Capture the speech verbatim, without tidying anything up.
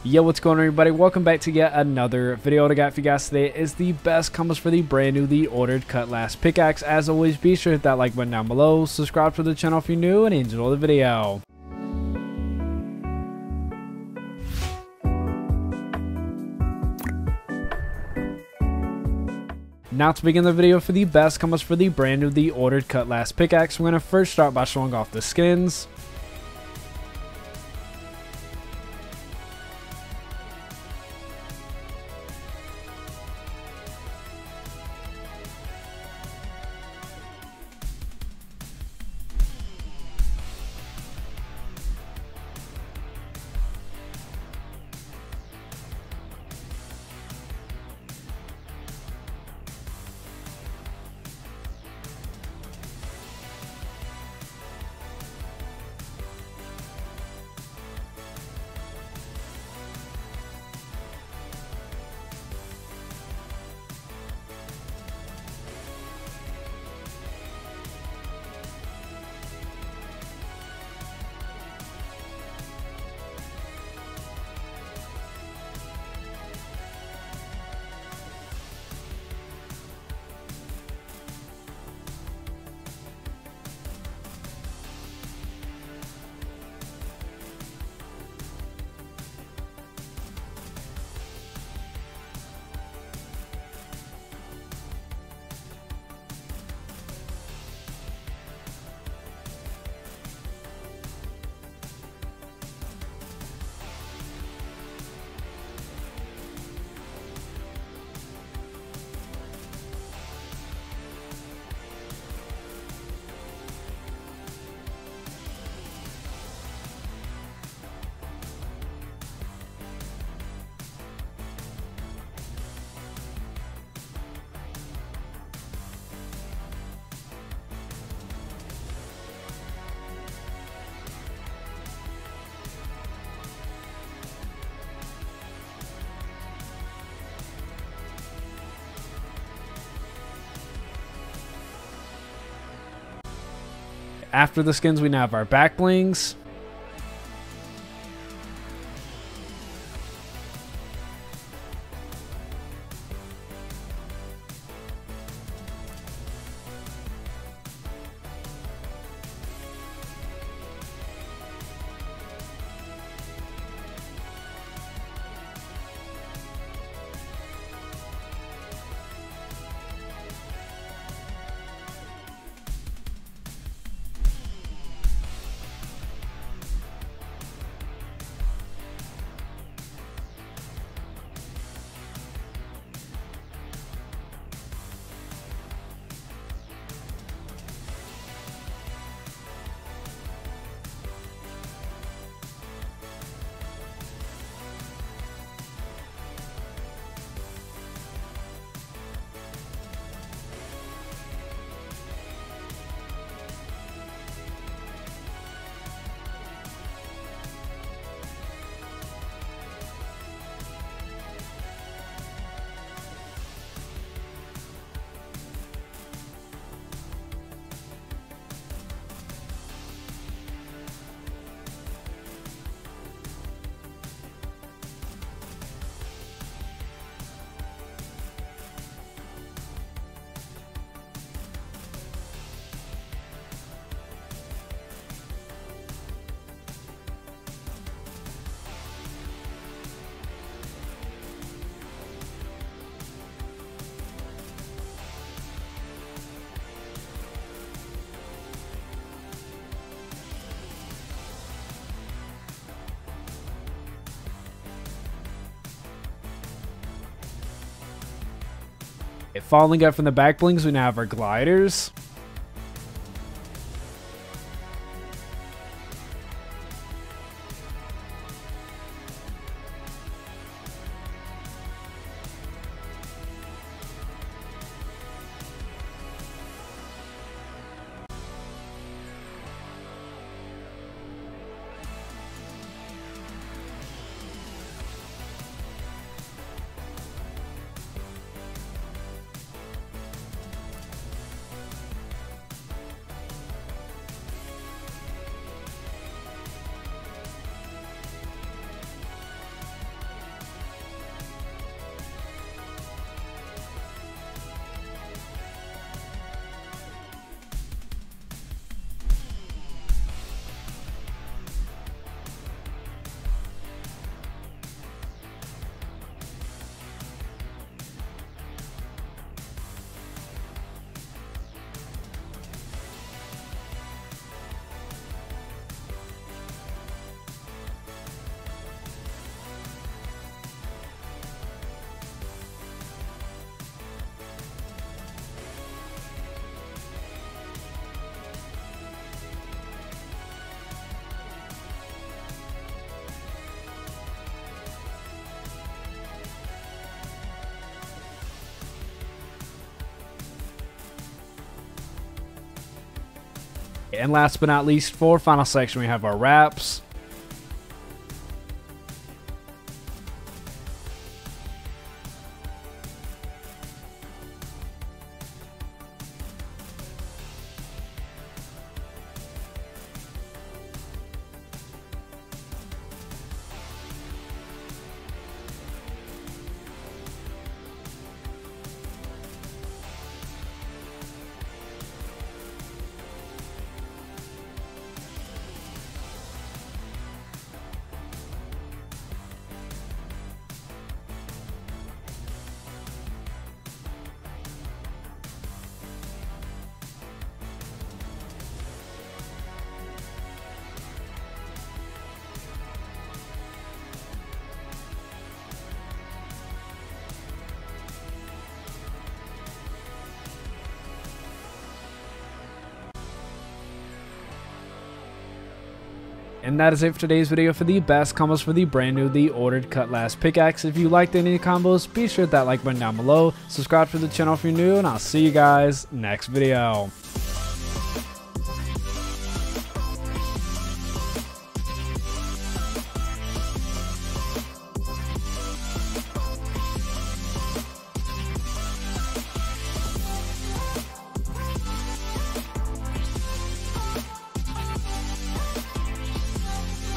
Yo, what's going on, everybody? Welcome back to yet another video. What I got for you guys today is the best combos for the brand new, the Ordered Cutlass Pickaxe. As always, be sure to hit that like button down below, subscribe to the channel if you're new, and enjoy the video. Now to begin the video for the best combos for the brand new, the Ordered Cutlass Pickaxe, we're going to first start by showing off the skins. After the skins, we now have our Backblings. Following up from the Backblings, we now have our gliders. And last but not least, for final section, we have our wraps. And that is it for today's video for the best combos for the brand new, the Ordered Cutlass Pickaxe. If you liked any combos, be sure to hit that like button down below. Subscribe to the channel if you're new, and I'll see you guys next video.